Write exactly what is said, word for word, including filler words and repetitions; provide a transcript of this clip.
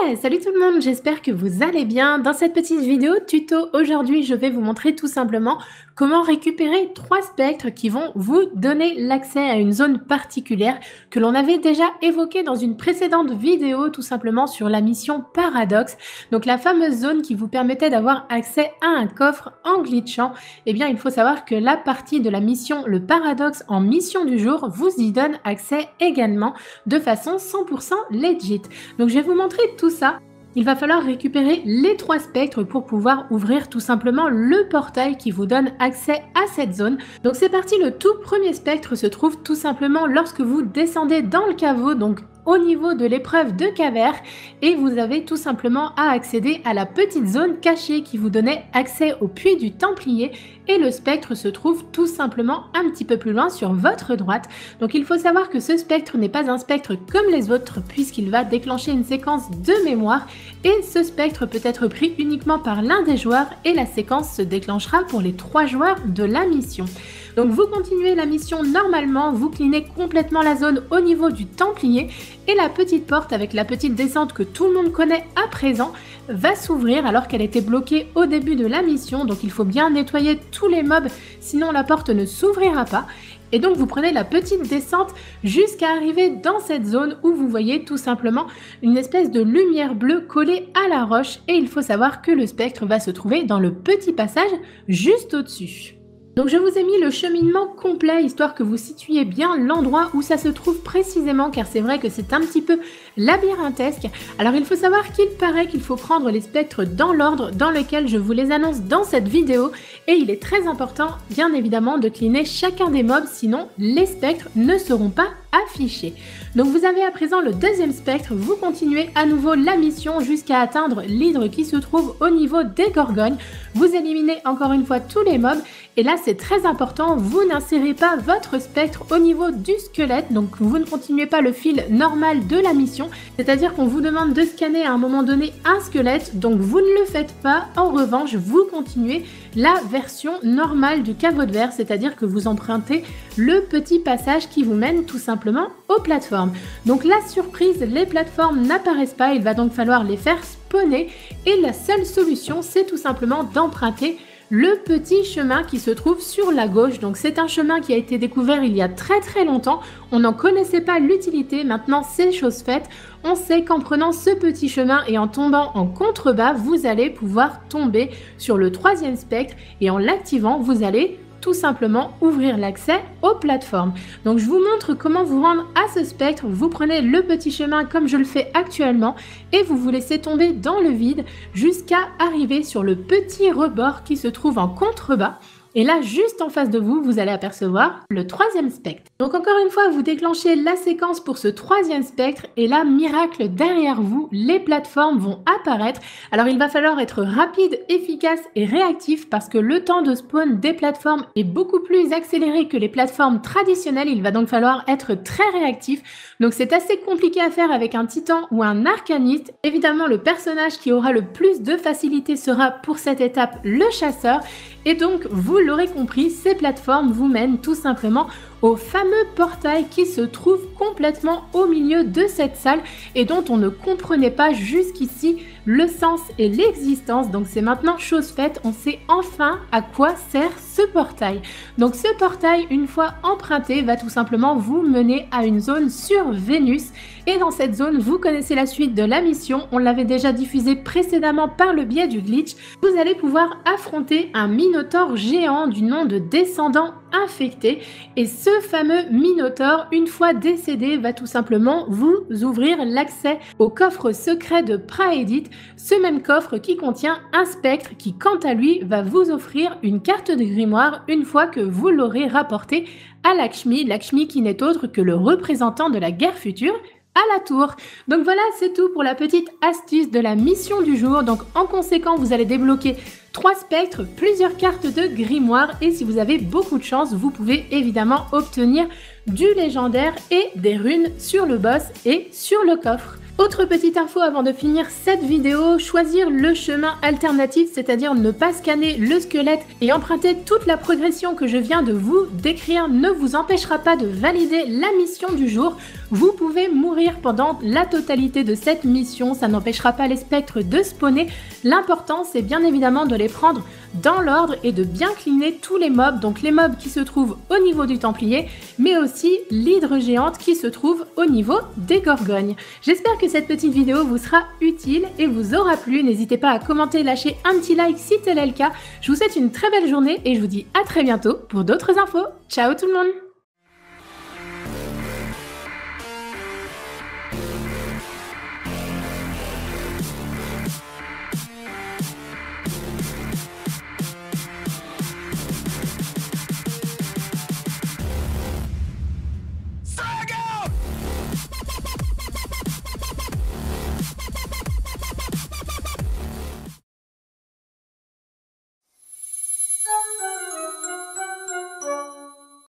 Ouais, salut tout le monde, j'espère que vous allez bien. Dans cette petite vidéo tuto, aujourd'hui, je vais vous montrer tout simplement comment récupérer trois spectres qui vont vous donner l'accès à une zone particulière que l'on avait déjà évoquée dans une précédente vidéo, tout simplement sur la mission Paradoxe. Donc la fameuse zone qui vous permettait d'avoir accès à un coffre en glitchant. Eh bien, il faut savoir que la partie de la mission, le Paradoxe en mission du jour, vous y donne accès également de façon cent pour cent legit. Donc je vais vous montrer tout ça. Il va falloir récupérer les trois spectres pour pouvoir ouvrir tout simplement le portail qui vous donne accès à cette zone. Donc c'est parti, le tout premier spectre se trouve tout simplement lorsque vous descendez dans le caveau, donc au niveau de l'épreuve de Cavert, et vous avez tout simplement à accéder à la petite zone cachée qui vous donnait accès au puits du Templier, et le spectre se trouve tout simplement un petit peu plus loin sur votre droite. Donc il faut savoir que ce spectre n'est pas un spectre comme les autres puisqu'il va déclencher une séquence de mémoire, et ce spectre peut être pris uniquement par l'un des joueurs et la séquence se déclenchera pour les trois joueurs de la mission. Donc vous continuez la mission normalement, vous cleanez complètement la zone au niveau du Templier et la petite porte avec la petite descente que tout le monde connaît à présent va s'ouvrir alors qu'elle était bloquée au début de la mission. Donc il faut bien nettoyer tous les mobs, sinon la porte ne s'ouvrira pas. Et donc vous prenez la petite descente jusqu'à arriver dans cette zone où vous voyez tout simplement une espèce de lumière bleue collée à la roche, et il faut savoir que le spectre va se trouver dans le petit passage juste au-dessus. Donc je vous ai mis le cheminement complet histoire que vous situiez bien l'endroit où ça se trouve précisément, car c'est vrai que c'est un petit peu labyrinthesque. Alors il faut savoir qu'il paraît qu'il faut prendre les spectres dans l'ordre dans lequel je vous les annonce dans cette vidéo, et il est très important bien évidemment de cleaner chacun des mobs, sinon les spectres ne seront pas affichés. Donc vous avez à présent le deuxième spectre, vous continuez à nouveau la mission jusqu'à atteindre l'hydre qui se trouve au niveau des gorgognes. Vous éliminez encore une fois tous les mobs, et là c'est très important, vous n'insérez pas votre spectre au niveau du squelette, donc vous ne continuez pas le fil normal de la mission, c'est-à-dire qu'on vous demande de scanner à un moment donné un squelette, donc vous ne le faites pas. En revanche, vous continuez la version normale du caveau de verre, c'est-à-dire que vous empruntez le petit passage qui vous mène tout simplement aux plateformes. Donc la surprise, les plateformes n'apparaissent pas, il va donc falloir les faire spawner, et la seule solution c'est tout simplement d'emprunter le petit chemin qui se trouve sur la gauche. Donc c'est un chemin qui a été découvert il y a très très longtemps, on n'en connaissait pas l'utilité, maintenant c'est chose faite. On sait qu'en prenant ce petit chemin et en tombant en contrebas, vous allez pouvoir tomber sur le troisième spectre, et en l'activant, vous allez tout simplement ouvrir l'accès aux plateformes. Donc je vous montre comment vous rendre à ce spectre. Vous prenez le petit chemin comme je le fais actuellement et vous vous laissez tomber dans le vide jusqu'à arriver sur le petit rebord qui se trouve en contrebas. Et là, juste en face de vous, vous allez apercevoir le troisième spectre. Donc encore une fois, vous déclenchez la séquence pour ce troisième spectre, et là, miracle, derrière vous, les plateformes vont apparaître. Alors il va falloir être rapide, efficace et réactif, parce que le temps de spawn des plateformes est beaucoup plus accéléré que les plateformes traditionnelles. Il va donc falloir être très réactif. Donc c'est assez compliqué à faire avec un titan ou un arcaniste. Évidemment, le personnage qui aura le plus de facilité sera pour cette étape le chasseur. Et donc, vous l'aurez compris, ces plateformes vous mènent tout simplement au fameux portail qui se trouve complètement au milieu de cette salle et dont on ne comprenait pas jusqu'ici le sens et l'existence. Donc c'est maintenant chose faite, on sait enfin à quoi sert ce portail. Donc ce portail, une fois emprunté, va tout simplement vous mener à une zone sur Vénus, et dans cette zone, vous connaissez la suite de la mission, on l'avait déjà diffusée précédemment par le biais du glitch. Vous allez pouvoir affronter un minotaure géant du nom de Descendant Infecté, et ce fameux minotaure, une fois décédé, va tout simplement vous ouvrir l'accès au coffre secret de Praedit, ce même coffre qui contient un spectre qui, quant à lui, va vous offrir une carte de grimoire une fois que vous l'aurez rapporté à Lakshmi, Lakshmi qui n'est autre que le représentant de la guerre future à la tour. Donc voilà, c'est tout pour la petite astuce de la mission du jour. Donc en conséquent, vous allez débloquer trois spectres, plusieurs cartes de grimoire, et si vous avez beaucoup de chance, vous pouvez évidemment obtenir du légendaire et des runes sur le boss et sur le coffre. Autre petite info avant de finir cette vidéo, choisir le chemin alternatif, c'est-à-dire ne pas scanner le squelette et emprunter toute la progression que je viens de vous décrire, ne vous empêchera pas de valider la mission du jour. Vous pouvez mourir pendant la totalité de cette mission, ça n'empêchera pas les spectres de spawner. L'important c'est bien évidemment de les prendre dans l'ordre et de bien cleaner tous les mobs, donc les mobs qui se trouvent au niveau du Templier, mais aussi l'hydre géante qui se trouve au niveau des Gorgognes. J'espère que cette petite vidéo vous sera utile et vous aura plu. N'hésitez pas à commenter, lâcher un petit like si tel est le cas. Je vous souhaite une très belle journée et je vous dis à très bientôt pour d'autres infos. Ciao tout le monde!